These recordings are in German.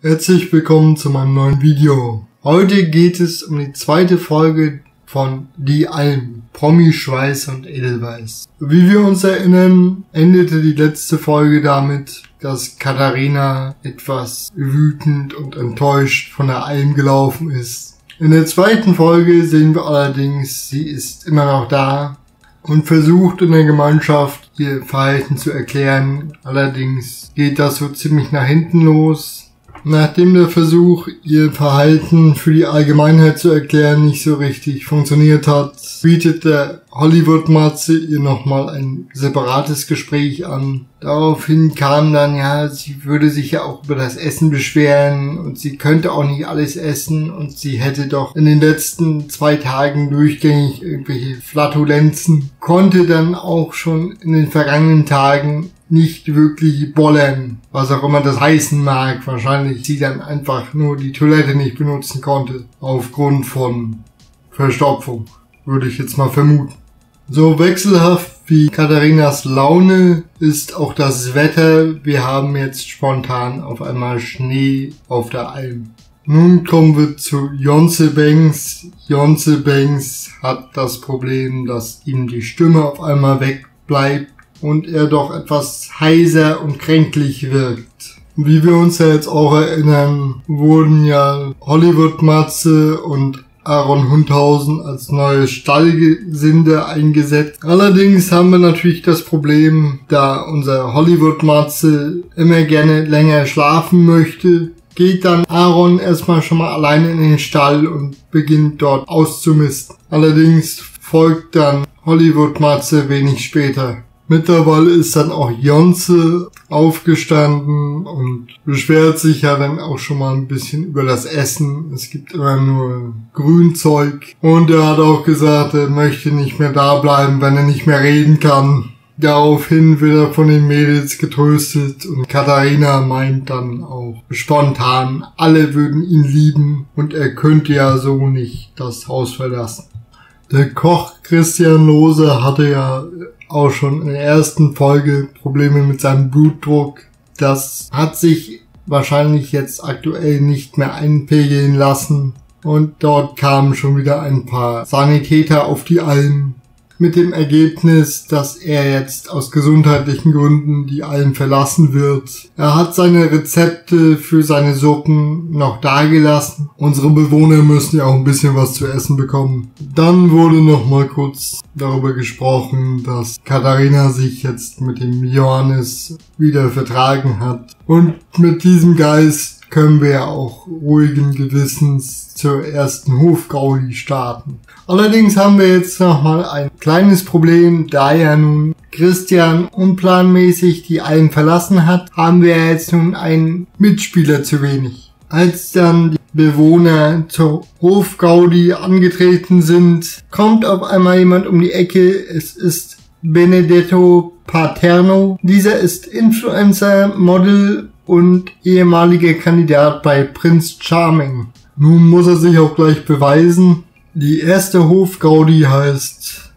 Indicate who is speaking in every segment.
Speaker 1: Herzlich willkommen zu meinem neuen Video. Heute geht es um die zweite Folge von Die Alm, Promi, Schweiß und Edelweiß. Wie wir uns erinnern, endete die letzte Folge damit, dass Katharina etwas wütend und enttäuscht von der Alm gelaufen ist. In der zweiten Folge sehen wir allerdings, sie ist immer noch da und versucht in der Gemeinschaft ihr Verhalten zu erklären. Allerdings geht das so ziemlich nach hinten los. Nachdem der Versuch, ihr Verhalten für die Allgemeinheit zu erklären, nicht so richtig funktioniert hat, bietet der Hollywood-Matze ihr nochmal ein separates Gespräch an. Daraufhin kam dann, sie würde sich ja auch über das Essen beschweren und sie könnte auch nicht alles essen und sie hätte doch in den letzten 2 Tagen durchgängig irgendwelche Flatulenzen, konnte dann auch schon in den vergangenen Tagen nicht wirklich bollern, was auch immer das heißen mag. Wahrscheinlich sie dann einfach nur die Toilette nicht benutzen konnte, aufgrund von Verstopfung, würde ich jetzt mal vermuten. So wechselhaft wie Katharinas Laune ist auch das Wetter. Wir haben jetzt spontan auf einmal Schnee auf der Alm. Nun kommen wir zu Jonse Banks. Jonse Banks hat das Problem, dass ihm die Stimme auf einmal wegbleibt und er doch etwas heiser und kränklich wirkt. Wie wir uns ja jetzt auch erinnern, wurden ja Hollywood-Matze und Aaron Hundhausen als neue Stallgesinde eingesetzt. Allerdings haben wir natürlich das Problem, da unser Hollywood-Matze immer gerne länger schlafen möchte, geht dann Aaron erstmal schon mal alleine in den Stall und beginnt dort auszumisten. Allerdings folgt dann Hollywood-Matze wenig später. Mittlerweile ist dann auch Jonse aufgestanden und beschwert sich ja dann auch schon mal ein bisschen über das Essen. Es gibt immer nur Grünzeug. Und er hat auch gesagt, er möchte nicht mehr da bleiben, wenn er nicht mehr reden kann. Daraufhin wird er von den Mädels getröstet und Katharina meint dann auch spontan, alle würden ihn lieben und er könnte ja so nicht das Haus verlassen. Der Koch Christian Lohse hatte ja auch schon in der ersten Folge Probleme mit seinem Blutdruck. Das hat sich wahrscheinlich jetzt aktuell nicht mehr einpegeln lassen. Und dort kamen schon wieder ein paar Sanitäter auf die Alm. Mit dem Ergebnis, dass er jetzt aus gesundheitlichen Gründen die Alm verlassen wird. Er hat seine Rezepte für seine Suppen noch dagelassen. Unsere Bewohner müssen ja auch ein bisschen was zu essen bekommen. Dann wurde noch mal kurz darüber gesprochen, dass Katharina sich jetzt mit dem Johannes wieder vertragen hat. Und mit diesem Geist können wir ja auch ruhigen Gewissens zur ersten Hofgaudi starten. Allerdings haben wir jetzt nochmal ein kleines Problem, da ja nun Christian unplanmäßig die Alm verlassen hat, haben wir jetzt nun einen Mitspieler zu wenig. Als dann die Bewohner zur Hofgaudi angetreten sind, kommt auf einmal jemand um die Ecke. Es ist Benedetto Paterno. Dieser ist Influencer, Model und ehemaliger Kandidat bei Prince Charming. Nun muss er sich auch gleich beweisen. Die erste Hofgaudi heißt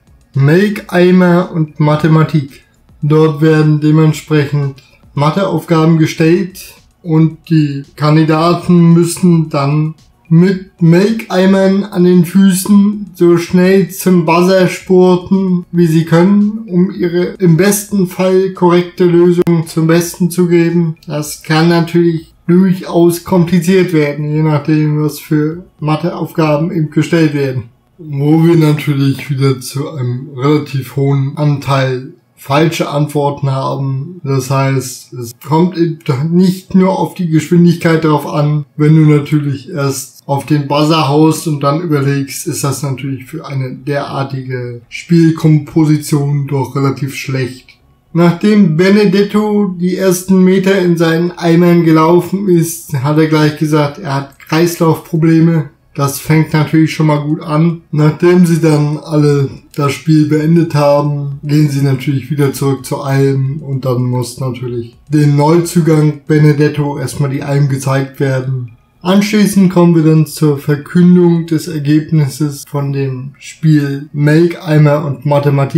Speaker 1: Melkeimer und Mathematik. Dort werden dementsprechend Matheaufgaben gestellt und die Kandidaten müssen dann mit Melkeimern an den Füßen so schnell zum Buzzer spurten, wie sie können, um ihre im besten Fall korrekte Lösung zum Besten zu geben. Das kann natürlich durchaus kompliziert werden, je nachdem, was für Matheaufgaben eben gestellt werden. Wo wir natürlich wieder zu einem relativ hohen Anteil falsche Antworten haben. Das heißt, es kommt eben nicht nur auf die Geschwindigkeit drauf an. Wenn du natürlich erst auf den Buzzer haust und dann überlegst, ist das natürlich für eine derartige Spielkomposition doch relativ schlecht. Nachdem Benedetto die ersten Meter in seinen Eimern gelaufen ist, hat er gleich gesagt, er hat Kreislaufprobleme. Das fängt natürlich schon mal gut an. Nachdem sie dann alle das Spiel beendet haben, gehen sie natürlich wieder zurück zur Alm und dann muss natürlich dem Neuzugang Benedetto erstmal die Alm gezeigt werden. Anschließend kommen wir dann zur Verkündung des Ergebnisses von dem Spiel Melkeimer und Mathematik.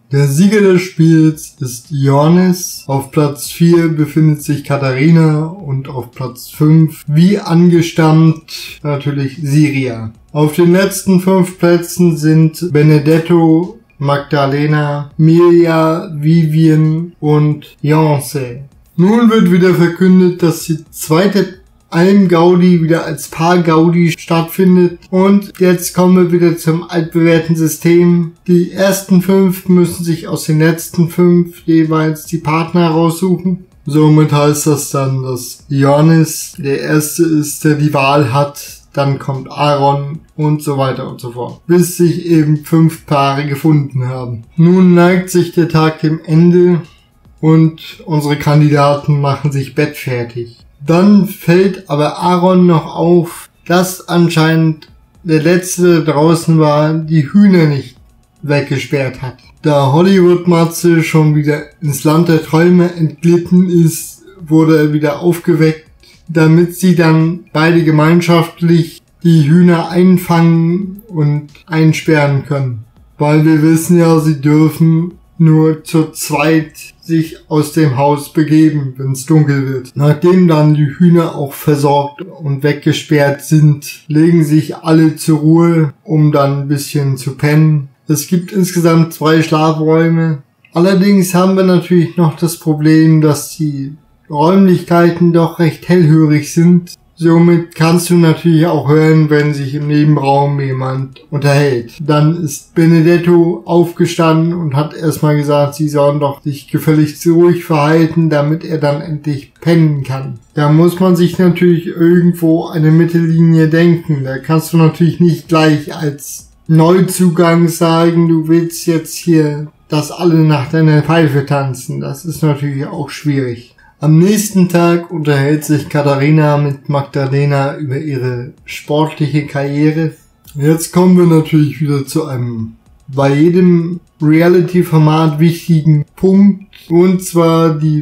Speaker 1: Der Sieger des Spiels ist Ioannis. Auf Platz 4 befindet sich Katharina und auf Platz 5, wie angestammt, natürlich Siria. Auf den letzten 5 Plätzen sind Benedetto, Magdalena, Mirja, Vivian und Beyoncé. Nun wird wieder verkündet, dass die zweite Alm-Gaudi wieder als Paar-Gaudi stattfindet. Und jetzt kommen wir wieder zum altbewährten System. Die ersten 5 müssen sich aus den letzten 5 jeweils die Partner raussuchen. Somit heißt das dann, dass Ioannis der Erste ist, der die Wahl hat. Dann kommt Aaron und so weiter und so fort. Bis sich eben 5 Paare gefunden haben. Nun neigt sich der Tag dem Ende und unsere Kandidaten machen sich bettfertig. Dann fällt aber Aaron noch auf, dass anscheinend der Letzte, der draußen war, die Hühner nicht weggesperrt hat. Da Hollywood-Matze schon wieder ins Land der Träume entglitten ist, wurde er wieder aufgeweckt, damit sie dann beide gemeinschaftlich die Hühner einfangen und einsperren können. Weil wir wissen ja, sie dürfen nur zu zweit sich aus dem Haus begeben, wenn es dunkel wird. Nachdem dann die Hühner auch versorgt und weggesperrt sind, legen sich alle zur Ruhe, um dann ein bisschen zu pennen. Es gibt insgesamt 2 Schlafräume. Allerdings haben wir natürlich noch das Problem, dass die Räumlichkeiten doch recht hellhörig sind. Somit kannst du natürlich auch hören, wenn sich im Nebenraum jemand unterhält. Dann ist Benedetto aufgestanden und hat erstmal gesagt, sie sollen doch sich gefälligst ruhig verhalten, damit er dann endlich pennen kann. Da muss man sich natürlich irgendwo eine Mittellinie denken. Da kannst du natürlich nicht gleich als Neuzugang sagen, du willst jetzt hier, dass alle nach deiner Pfeife tanzen. Das ist natürlich auch schwierig. Am nächsten Tag unterhält sich Katharina mit Magdalena über ihre sportliche Karriere. Jetzt kommen wir natürlich wieder zu einem bei jedem Reality-Format wichtigen Punkt, und zwar die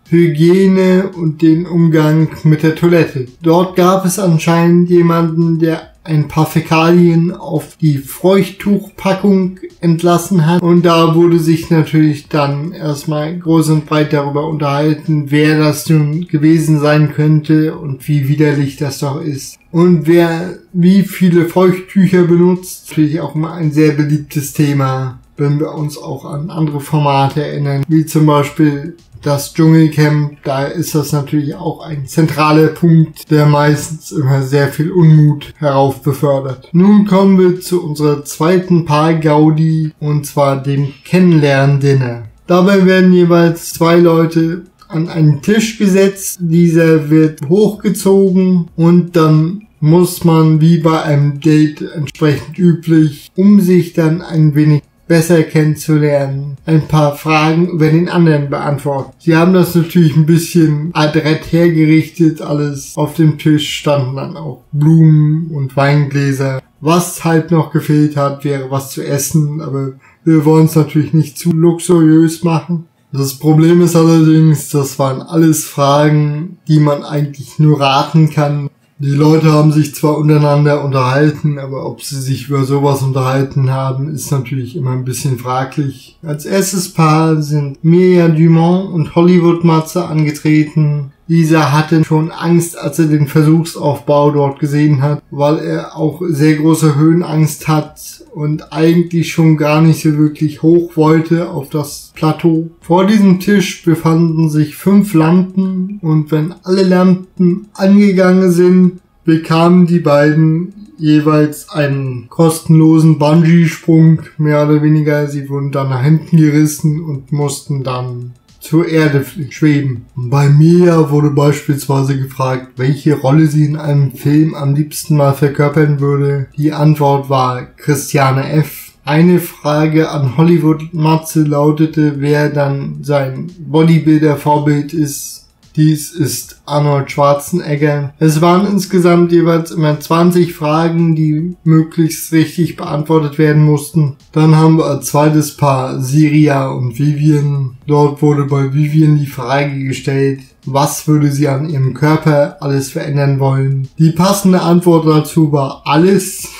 Speaker 1: Hygiene und den Umgang mit der Toilette. Dort gab es anscheinend jemanden, der ein paar Fäkalien auf die Feuchttuchpackung entlassen hat. Und da wurde sich natürlich dann erstmal groß und breit darüber unterhalten, wer das nun gewesen sein könnte und wie widerlich das doch ist. Und wer wie viele Feuchttücher benutzt, natürlich auch immer ein sehr beliebtes Thema, wenn wir uns auch an andere Formate erinnern, wie zum Beispiel das Dschungelcamp. Da ist das natürlich auch ein zentraler Punkt, der meistens immer sehr viel Unmut heraufbefördert. Nun kommen wir zu unserer zweiten Paar-Gaudi, und zwar dem Kennenlern-Dinner. Dabei werden jeweils 2 Leute an einen Tisch gesetzt. Dieser wird hochgezogen und dann muss man, wie bei einem Date entsprechend üblich, um sich dann ein wenig besser kennenzulernen, ein paar Fragen über den anderen beantworten. Sie haben das natürlich ein bisschen adrett hergerichtet, alles auf dem Tisch standen dann auch Blumen und Weingläser. Was halt noch gefehlt hat, wäre was zu essen, aber wir wollen es natürlich nicht zu luxuriös machen. Das Problem ist allerdings, das waren alles Fragen, die man eigentlich nur raten kann. Die Leute haben sich zwar untereinander unterhalten, aber ob sie sich über sowas unterhalten haben, ist natürlich immer ein bisschen fraglich. Als erstes Paar sind Mirja Dumont und Hollywood-Matze angetreten. Dieser hatte schon Angst, als er den Versuchsaufbau dort gesehen hat, weil er auch sehr große Höhenangst hat und eigentlich schon gar nicht so wirklich hoch wollte auf das Plateau. Vor diesem Tisch befanden sich 5 Lampen, und wenn alle Lampen angegangen sind, bekamen die beiden jeweils einen kostenlosen Bungee-Sprung, mehr oder weniger. Sie wurden dann nach hinten gerissen und mussten dann zur Erde schweben. Bei Mirja wurde beispielsweise gefragt, welche Rolle sie in einem Film am liebsten mal verkörpern würde. Die Antwort war Christiane F. Eine Frage an Hollywood-Matze lautete, wer dann sein Bodybuilder-Vorbild ist. Dies ist Arnold Schwarzenegger. Es waren insgesamt jeweils immer 20 Fragen, die möglichst richtig beantwortet werden mussten. Dann haben wir als zweites Paar Siria und Vivian. Dort wurde bei Vivian die Frage gestellt, was würde sie an ihrem Körper alles verändern wollen. Die passende Antwort dazu war alles.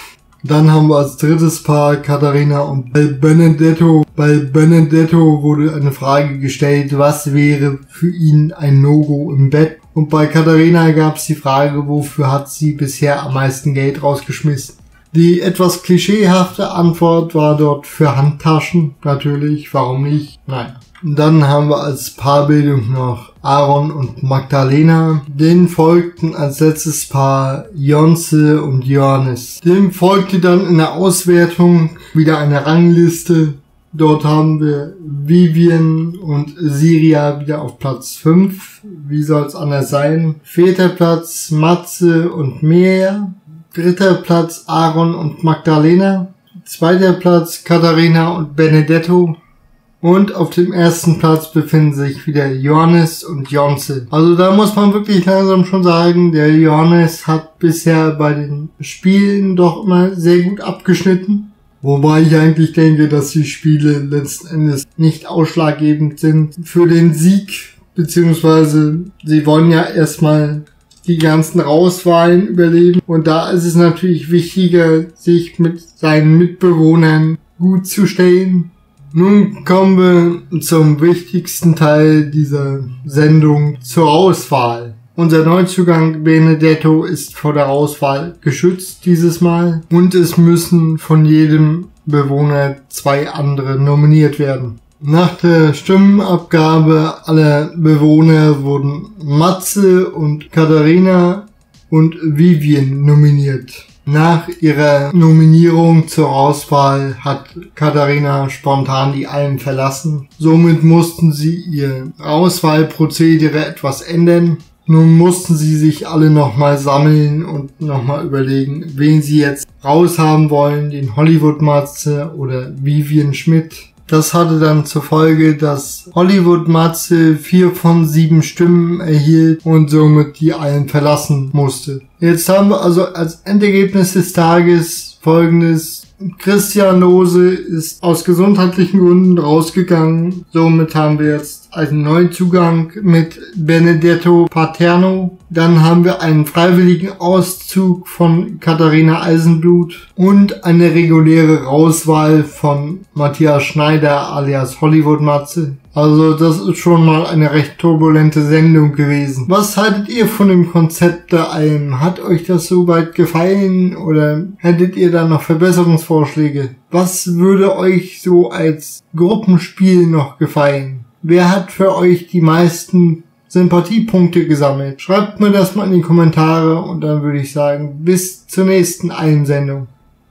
Speaker 1: Dann haben wir als drittes Paar Katharina und Benedetto. Bei Benedetto wurde eine Frage gestellt, was wäre für ihn ein No-Go im Bett? Und bei Katharina gab es die Frage, wofür hat sie bisher am meisten Geld rausgeschmissen? Die etwas klischeehafte Antwort war dort für Handtaschen, natürlich, warum nicht? Naja. Und dann haben wir als Paarbildung noch Aaron und Magdalena. Denen folgten als letztes Paar Jonse und Johannes. Dem folgte dann in der Auswertung wieder eine Rangliste. Dort haben wir Vivian und Siria wieder auf Platz 5. Wie soll es anders sein? Vierter Platz Matze und Mea. Dritter Platz Aaron und Magdalena. Zweiter Platz Katharina und Benedetto. Und auf dem ersten Platz befinden sich wieder Johannes und Jonse. Also da muss man wirklich langsam schon sagen, der Johannes hat bisher bei den Spielen doch immer sehr gut abgeschnitten. Wobei ich eigentlich denke, dass die Spiele letzten Endes nicht ausschlaggebend sind für den Sieg. Beziehungsweise sie wollen ja erstmal die ganzen Rauswahlen überleben. Und da ist es natürlich wichtiger, sich mit seinen Mitbewohnern gut zu stellen. Nun kommen wir zum wichtigsten Teil dieser Sendung, zur Auswahl. Unser Neuzugang Benedetto ist vor der Auswahl geschützt dieses Mal und es müssen von jedem Bewohner 2 andere nominiert werden. Nach der Stimmenabgabe aller Bewohner wurden Matze und Katharina und Vivian nominiert. Nach ihrer Nominierung zur Auswahl hat Katharina spontan die Alm verlassen. Somit mussten sie ihr Auswahlprozedere etwas ändern. Nun mussten sie sich alle nochmal sammeln und nochmal überlegen, wen sie jetzt raushaben wollen, den Hollywood-Matze oder Vivian Schmidt. Das hatte dann zur Folge, dass Hollywood-Matze 4 von 7 Stimmen erhielt und somit die Alm verlassen musste. Jetzt haben wir also als Endergebnis des Tages Folgendes. Christian Lose ist aus gesundheitlichen Gründen rausgegangen. Somit haben wir jetzt einen Neuzugang mit Benedetto Paterno. Dann haben wir einen freiwilligen Auszug von Katharina Eisenblut und eine reguläre Rauswahl von Matthias Schneider alias Hollywood Matze. Also das ist schon mal eine recht turbulente Sendung gewesen. Was haltet ihr von dem Konzept der Alm? Hat euch das soweit gefallen oder hättet ihr da noch Verbesserungsvorschläge? Was würde euch so als Gruppenspiel noch gefallen? Wer hat für euch die meisten Sympathiepunkte gesammelt? Schreibt mir das mal in die Kommentare und dann würde ich sagen, bis zur nächsten Alm-Sendung.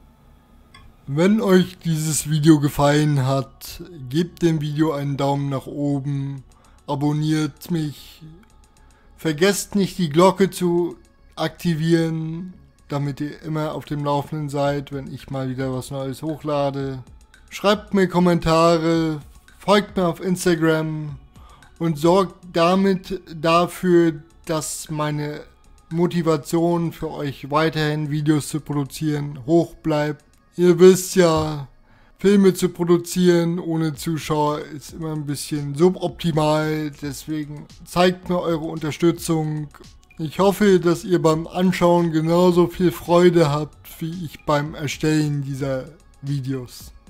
Speaker 1: Wenn euch dieses Video gefallen hat, gebt dem Video einen Daumen nach oben, abonniert mich, vergesst nicht die Glocke zu aktivieren, damit ihr immer auf dem Laufenden seid, wenn ich mal wieder was Neues hochlade. Schreibt mir Kommentare, folgt mir auf Instagram und sorgt damit dafür, dass meine Motivation für euch weiterhin Videos zu produzieren hoch bleibt. Ihr wisst ja, Filme zu produzieren ohne Zuschauer ist immer ein bisschen suboptimal, deswegen zeigt mir eure Unterstützung. Ich hoffe, dass ihr beim Anschauen genauso viel Freude habt wie ich beim Erstellen dieser Videos.